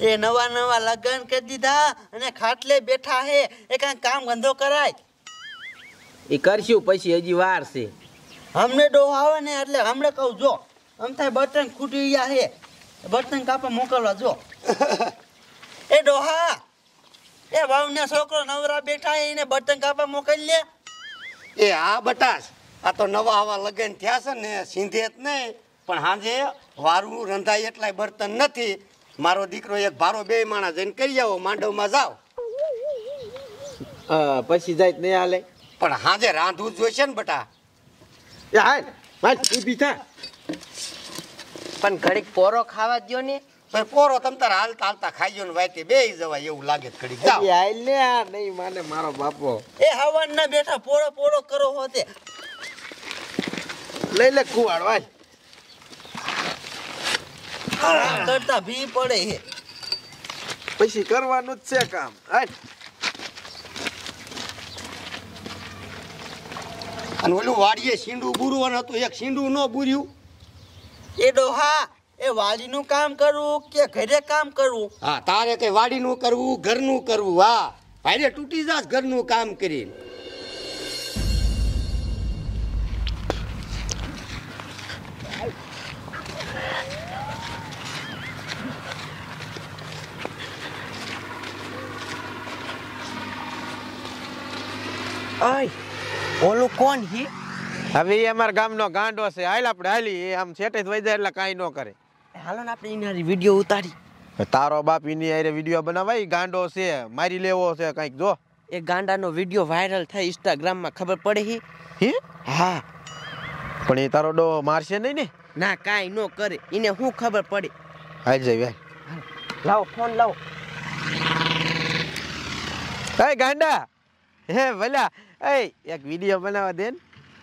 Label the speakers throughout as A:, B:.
A: એ નવા નવા લગ્ન કરી દીધા અને ખાટલે બેઠા હે એ કાંઈ કામ ધંધો કરાય
B: એ કરશું પછી હજી વાર છે
A: હમને ડો આવે ને એટલે હમણે કહું જો આમ થાય બર્તન ખૂટી ગયા હે બર્તન કાપા મોકલવા જો એ ડોહા એ વાવને છોકરો નવરા બેઠા હે એને બર્તન કાપા મોકલી લે
C: એ હા બટાસ આ તો નવા આવા લગ્ન થયા છે ને સીધે જ નહીં પણ હાજે વારું રંધાય એટલાય બર્તન નથી મારો દીકરો એક ભારો બે માણા જઈને કરી આવો માંડવમાં જાઓ
B: પછી જાય નહીં હાલે
C: પણ હાજે રાંધવું જોઈશે ને બટા
B: એ હાલ ઊભી થા
D: પણ ઘડીક પોરો ખાવા દ્યો ને
C: ભાઈ પોરો તમ તાર હાલતા હાલતા ખાઈ ગયો ને વાતે બે જવાય એવું લાગે ઘડીક જાઓ
B: હાલ ને આ નહીં માને મારો બાપો
A: એ હવન ના બેઠા પોળો પોળો કરો હોતે
B: લઈ લે કુવાડ વાય
A: કરતા ભી પડે હે
B: પછી કરવાનું જ છે કામ હાલ
C: અને ઓલું વાડીએ શીંડું બુરવાનું હતું એક શીંડું ન બુર્યું
A: એ ડોહા એ વાડીનું કામ કરવું કે ઘરે કામ કરવું
C: હા તારે કઈ વાડીનું કરવું ઘરનું કરવું હા ભાઈને તૂટી જાસ ઘરનું કામ કરીને
D: ઓલું કોણ હી
B: હવે એ અમારા ગામનો ગાંડો છે હાલ આપણે હાલી એ આમ સેટે જ વઈ જાય એટલે કાંઈ ન કરે
D: હાલો ને આપણે એની વિડીયો ઉતારી
B: તારો બાપ એની હારે વિડીયો બનાવાય ગાંડો છે મારી લેવો છે કંઈક જો
D: એ ગાંડાનો વિડીયો વાયરલ થાય ઇન્સ્ટાગ્રામમાં ખબર પડે હી
B: હે
D: હા
B: પણ એ તારો ડો મારશે નહીં ને
D: ના કાંઈ ન કરે એને શું ખબર પડે
B: હાલ જાય
D: લાવો ફોન લાવો
B: હે ગાંડા હે ભલા એ એક વિડીયો બનાવવા દે ને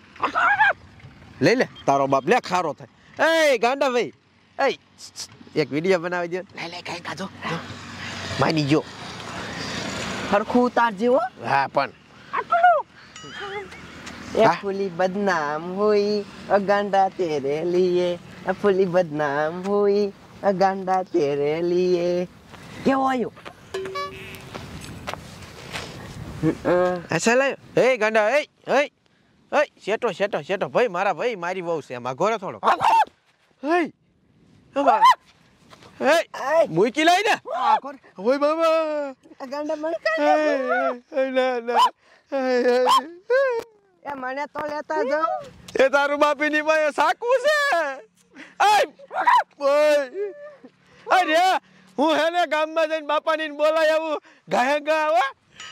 B: લઈ લે તારો બાપ લે ખારો થાય એ ગાંડા ભાઈ એ એક વિડીયો બનાવી દે
D: લે કાંઈ કાજો
B: માની જો
D: સરખું ઉતારજે હો
B: હા પણ
D: એ ફૂલી બદનામ હુઈ ગાંડા તેરે લીએ ફૂલી બદનામ હુઈ ગાંડા તેરે લીએ કેવો આવ્યો
B: અસા લાયો એ ગાંડા એ એ એ શેટો શેટો શેટો ભાઈ મારા ભાઈ મારી વહુ છે એમાં ઘોરે થોડો એ એ મૂકી લઈ ને ઓય બાબા
D: ગાંડા મને
B: ના ના
D: એ મને તો લેતા જાઓ
B: એ તારું બાપીની પાસે સાકું છે અરે હું હેને ગામમાં જઈને બાપાની બોલાય આવું ગાય ગા આવા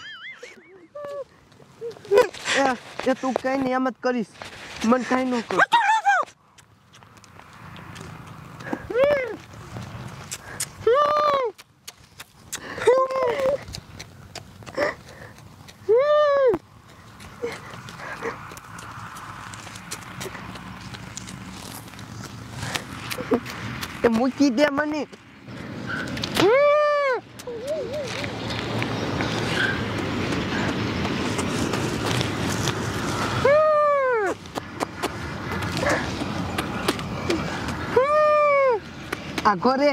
D: એ તું કઈ નહીં એમ જ કરીશ મને કઈ ન કર એ મૂકી દે મને આ ઘરે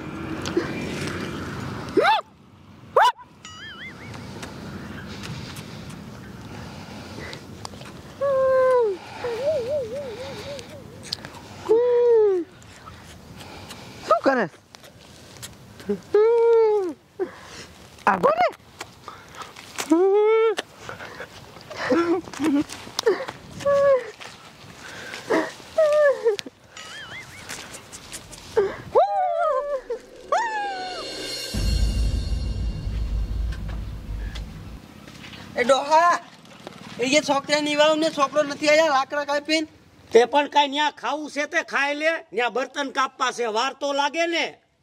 D: શું કરે આ ઘરે
A: એ ડોહા એ છોકરાની વાવ ને છોકરો નથી આયા લાકડા કાપીને
C: તે પણ કઈ ન્યા ખાવું છે તે ખાઈ લે ન્યા બર્તન કાપવા છે વાર તો લાગે ને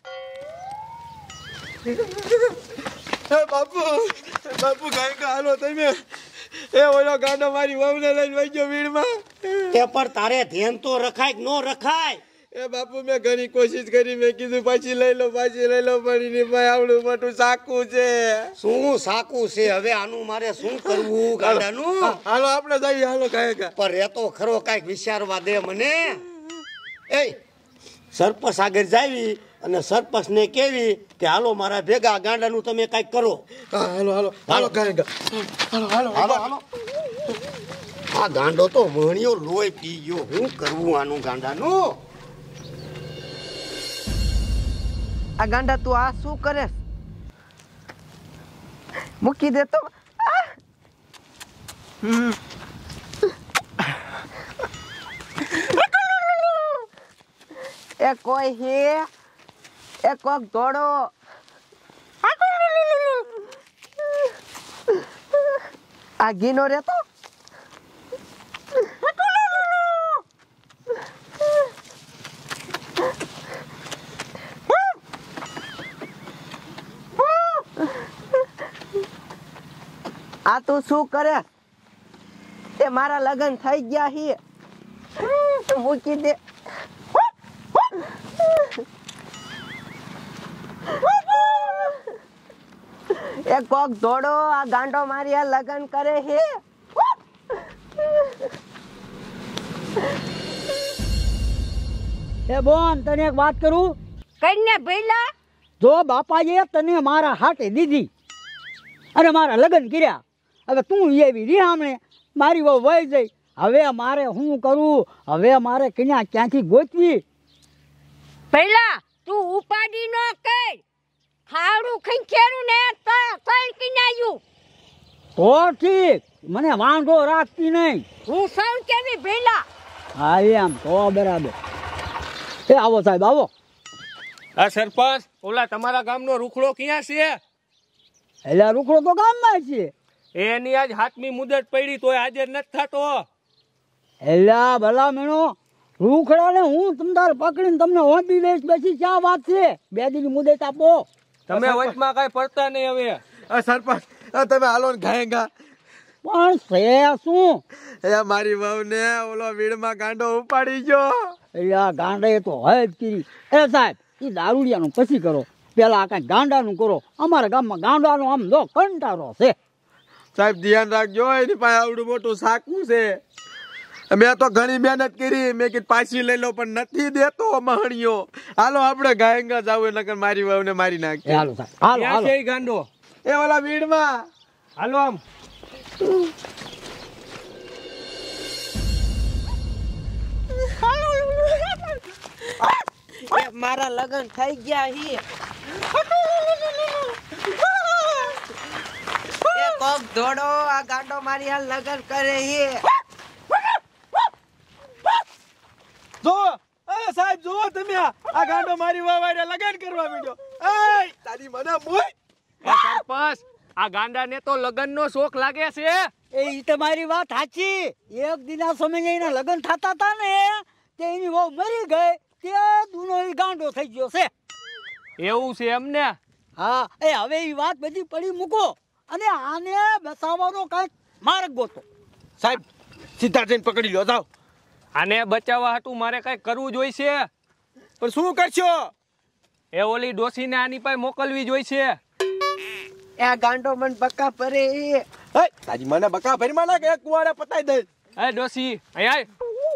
B: બાપુ બાપુ ગાય કા હાલો તમે એ ઓલો ગાંડો મારી વહુને લઈને વઈ ગયો વીડમાં
C: તે પણ તારે ધ્યાન તો રખાય કે ન રખાય
B: એ બાપુ મેં ઘણી કોશિશ કરી મેં કીધું પાછી લઈ લો પણ એની પાસે આવડું મોટું સાકું છે
C: શું સાકું છે હવે આનું મારે શું કરવું ગાડાનું
B: હાલો આપણે જઈએ હાલો ગાય કા
C: પર એ તો ખરો કાંઈક વિચારવા દે મને એ સરપંચ આગળ જાવી અને સરપંચને કેવી કે હાલો મારા ભેગા ગાંડાનું તમે કાંઈક કરો.
B: હાલો હાલો હાલો ગાયંગા હાલો હાલો
C: હાલો હાલો. આ ગાંડો તો મણિયો લોહી પી ગયો. શું કરવું આનું ગાંડાનું?
D: આ ગાંડા તું આ શું કરે? મૂકી દે તો. એ કોઈ હે? એ કોક દોડો. આ ગીનો રે તો. આ તું શું કરે? તે મારા લગ્ન થઈ ગયા હી. મૂકી દે. એ કોક દોડો, આ ગાંડો મારી આ લગ્ન કરે હે.
E: એ બોન તને એક વાત કરું.
F: કઈને ભઈલા
E: જો બાપાએ તને મારા હાટે દીધી અને મારા લગ્ન કર્યા, હવે તું એવી રીહામણે મારી વહુ વહી જઈ. હવે મારે શું કરું? હવે મારે કન્યા ક્યાંથી ગોતવી?
F: ભઈલા તું ઉપાડી નો કઈ ખાડું ખંખેરું ને તઈ કિનાયું
E: તો ઠીક, મને વાંધો રાખતી નહીં.
F: હું સૌ કેવી ભઈલા.
E: હા એમ તો બરાબર. એ આવો સાહેબ આવો.
G: આ સરપંચ ઓલા તમારા ગામનો રૂખડો ક્યાં છે?
E: એટલે રૂખડો તો ગામમાં છે.
G: એની આજ 7મી મુદત પડી તોય હાજર નથી થતો.
E: એટલે ભલા મેણો રૂખડાને હું તમતાર પકડીને તમને ઓંધી દઈશ. બેસી ક્યાં વાત છે? 2 દીની મુદત આપો.
G: તમે વચમાં કઈ પડતા નહીં હવે.
B: સરપંચ તમે હાલો ને ગાયંગા.
E: પણ છે શું?
B: એ મારી વહુને ઓલો વીડમાં ગાંડો ઉપાડી ગયો.
E: એટલે આ ગાંડા તો હોય જ કરી. એ સાહેબ એ દારૂડિયાનું પછી કરો, પેલા આ કાંઈ ગાંડાનું કરો. અમારા ગામમાં ગાંડાનો આમ જો કંટારો છે.
B: સાહેબ ધ્યાન રાખજો, એની પાસે આવડું મોટું સાકું છે. મેં તો ઘણી મહેનત કરી, મેં કીધું પાછી લઈ લો પણ નથી દેતો મહણીયો. હાલો આપણે ગાયંગા જાવ, નકર મારી વહુને મારી નાખી.
E: હાલો સાહેબ હાલો
G: ક્યાં
E: હાલો.
G: છે ઈ ગાંડો?
B: એ ઓલા વીડમાં.
G: હાલો આમ.
D: મારા લગ્ન થઈ ગયા હી. એ કોક દોડો, આ ગાંડો મારી આ લગ્ન કરે હી.
B: જો એ સાહેબ જો તમે આ ગાંડો મારી વહુ હારે લગન કરવા માંડ્યો. એ તારી મને મોય.
G: એ સરપંચ આ ગાંડાને તો લગનનો શોખ લાગે છે.
E: એ તમારી વાત સાચી. એક દિના સમયે એના લગ્ન થતા હતા ને તે એની વહુ મરી ગઈ, તે દુનો ઈ ગાંડો થઈ ગયો છે.
G: એવું છે એમને?
E: હા એ હવે એ વાત બધી પડી મૂકો અને આને બચાવવાનો કાંઈક માર્ગ ગોતો.
B: સાહેબ સીધા જઈને પકડી લો જાઓ.
G: આને બચાવવા હાટું મારે કઈ કરવું જોઈશે.
B: પણ શું કરશો?
G: એ ઓલી ડોસીને આની પાસે મોકલવી જોઈશે.
D: એ આ ગાંડો મને બકા પરે હી.
B: હે તારી મને બકા ભરીમાં નાખ, એક કુવારે પતાઈ દે.
G: એ ડોસી અહીંયા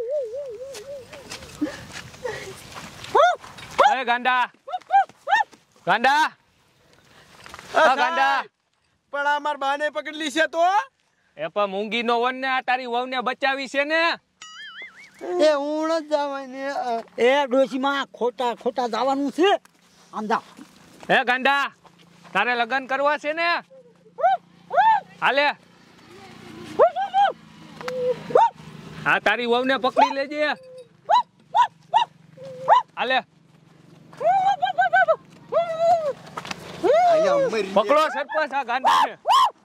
G: આય. એ ગાંડા ગાંડા આ ગાંડા.
B: પણ આ માર બાને પકડી લીશે તો?
G: એ પણ મૂંગીનો વન ને આ તારી વહુને બચાવી છે ને.
E: એ હું જ જવાની. એ ડોશીમાં ખોટા ખોટા જવાનું છે. આમ જા.
G: હે ગાંડા તારે લગ્ન કરવા છે ને? હાલે આ તારી વહુને પકડી લેજે. હાલે પકડો સરપંચ આ ગાંડા છે.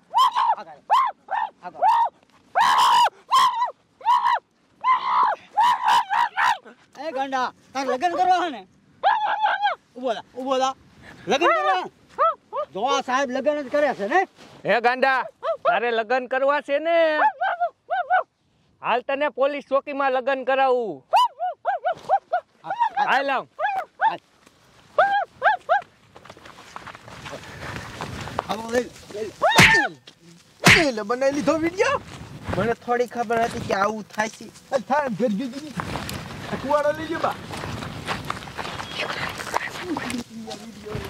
E: એ ગાંડા તારે લગ્ન કરવા છે ને? ઉભો થા લગ્ન કરવા. જો આ સાહેબ લગ્ન જ કરે છે ને?
G: હે ગાંડા તારે લગ્ન કરવા છે ને? હાલ તને પોલીસ ચોકીમાં લગ્ન કરાવું. હાલ આવ.
B: બનાવી લીધો વિડીયો.
D: મને થોડી ખબર હતી કે આવું થાય છે.
B: થાય ઘર ગઈ કુવાડો લઈ જા.
E: વિડીયો